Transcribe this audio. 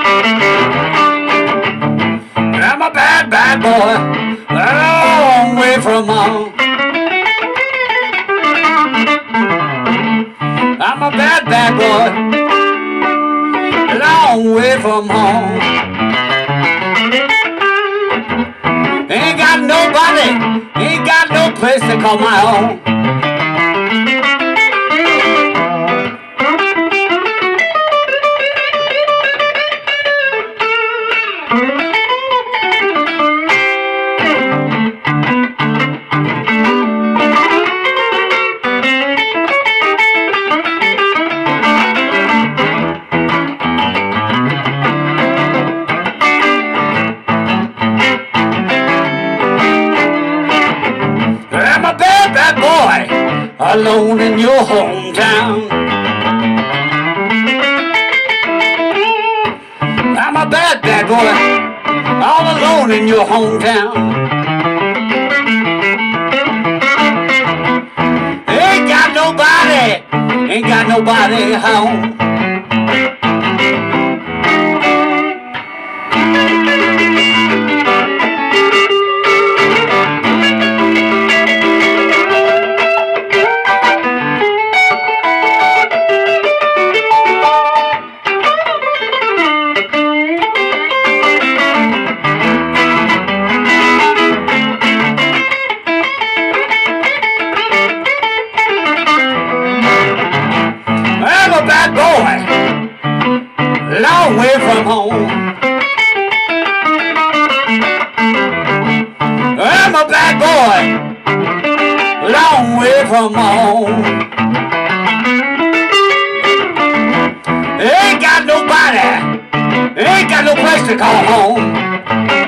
I'm a bad, bad boy, a long way from home. I'm a bad, bad boy, a long way from home. Ain't got nobody, ain't got no place to call my own. I'm a bad, bad boy, alone in your hometown. I'm a bad, bad boy, all alone in your hometown. Ain't got nobody home. I'm a bad boy, long way from home. I'm a bad boy, long way from home. Ain't got nobody, ain't got no place to call home.